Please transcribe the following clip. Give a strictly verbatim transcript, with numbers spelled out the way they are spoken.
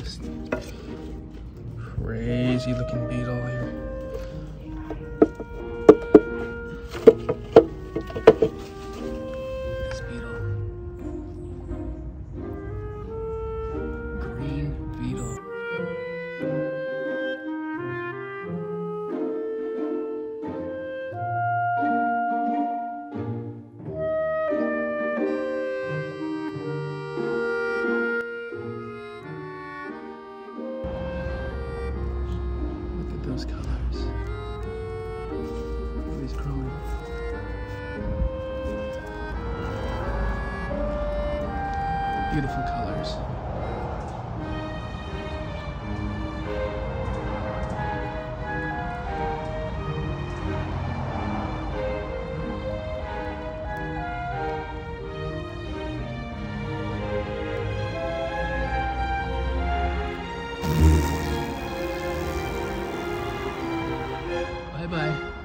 this crazy looking beetle here. This beetle. Green beetle. Those colors. He's growing. Beautiful colors. Bye-bye.